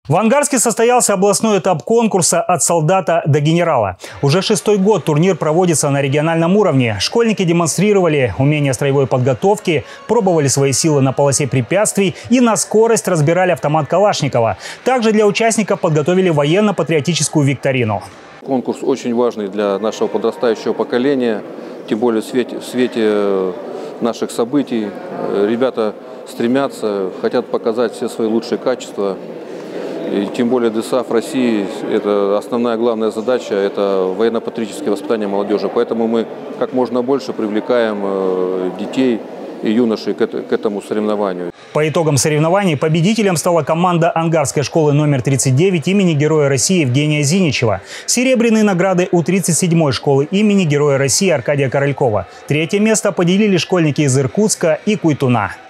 В Ангарске состоялся областной этап конкурса «От солдата до генерала». Уже 6-й год турнир проводится на региональном уровне. Школьники демонстрировали умение строевой подготовки, пробовали свои силы на полосе препятствий и на скорость разбирали автомат Калашникова. Также для участников подготовили военно-патриотическую викторину. Конкурс очень важный для нашего подрастающего поколения, тем более в свете наших событий. Ребята стремятся, хотят показать все свои лучшие качества. И тем более ДСАФ России, это основная главная задача, это военно-патриотическое воспитание молодежи. Поэтому мы как можно больше привлекаем детей и юношей к этому соревнованию. По итогам соревнований победителем стала команда Ангарской школы номер 39 имени Героя России Евгения Зиничева. Серебряные награды у 37-й школы имени Героя России Аркадия Королькова. Третье место поделили школьники из Иркутска и Куйтуна.